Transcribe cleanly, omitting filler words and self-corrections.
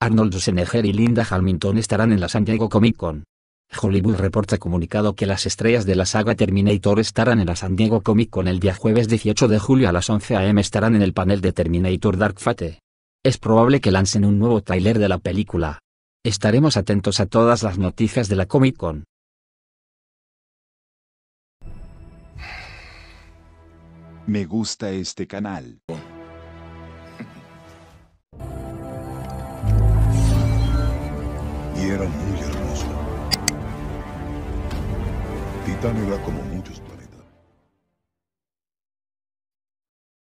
Arnold Schwarzenegger y Linda Hamilton estarán en la San Diego Comic Con. Hollywood Reports ha comunicado que las estrellas de la saga Terminator estarán en la San Diego Comic Con el día jueves 18 de julio a las 11 a.m. Estarán en el panel de Terminator Dark Fate. Es probable que lancen un nuevo tráiler de la película. Estaremos atentos a todas las noticias de la Comic Con. Me gusta este canal. Y era muy hermoso. Titán era como